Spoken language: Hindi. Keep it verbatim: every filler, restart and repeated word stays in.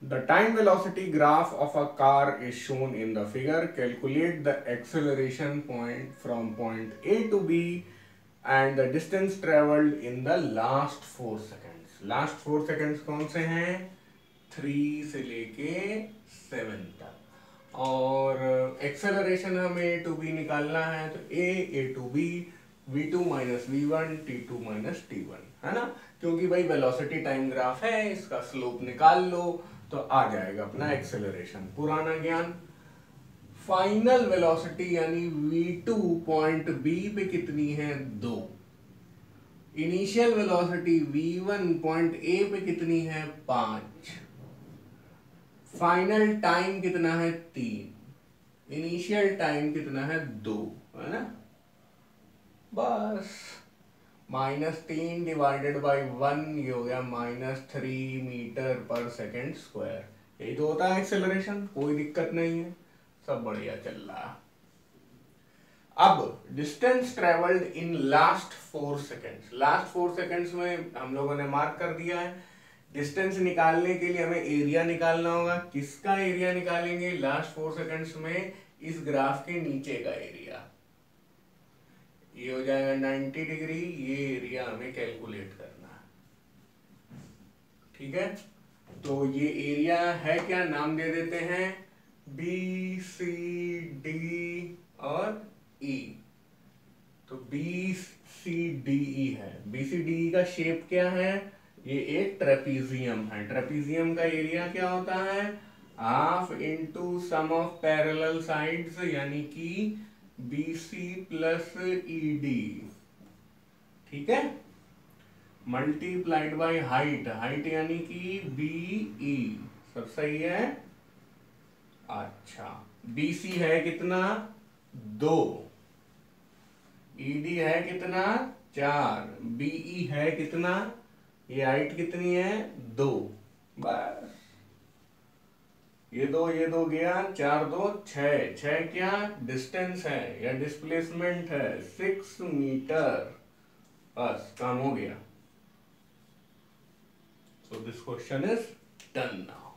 The time velocity graph of a car is shown in the figure. Calculate the acceleration point from point A to B and the distance traveled in the last four seconds. Last four seconds कौन से हैं? थ्री से लेके सेवन तक. और एक्सेलरेशन हमें ए टू बी निकालना है, तो A A to B V two minus V one T two minus T one, है ना, क्योंकि भाई वेलोसिटी टाइम ग्राफ है, इसका स्लोप निकाल लो तो आ जाएगा अपना एक्सेलरेशन. पुराना ज्ञान. फाइनल वेलोसिटी यानी वी टू पॉइंट बी पे कितनी है? दो. Initial velocity V one point A पे कितनी है? पांच. फाइनल टाइम कितना है? तीन. इनिशियल टाइम कितना है? दो, है ना. बस माइनस तीन डिवाइडेड बाई वन, ये हो गया minus three metre per second square. यही तो होता है एक्सेलरेशन. कोई दिक्कत नहीं है, सब बढ़िया चल रहा है. अब distance travelled in last four seconds. Last four seconds में हम लोगों ने मार्क कर दिया है. डिस्टेंस निकालने के लिए हमें एरिया निकालना होगा. किसका एरिया निकालेंगे? लास्ट फोर सेकेंड्स में इस ग्राफ के नीचे का एरिया. ये हो जाएगा नाइन्टी डिग्री. ये एरिया हमें कैलकुलेट करना है. ठीक है, तो ये एरिया है क्या? नाम दे देते हैं बी सी डी और ई. तो बी सी डी ई है. बी सी डी ई का शेप क्या है? ये एक ट्रेपीजियम है. ट्रेपीजियम का एरिया क्या होता है? Half into sum of parallel sides, यानी कि B C plus E D. ठीक है, मल्टीप्लाइड बाय हाइट. हाइट यानी कि बी ई. सब सही है. अच्छा, बी सी है कितना? दो. ई डी है कितना? चार. बीई है कितना? ये हाइट कितनी है? दो. बस ये दो ये दो गया, चार दो छह. छह क्या डिस्टेंस है या डिस्प्लेसमेंट है? Six metre. बस काम हो गया. So this question is done now.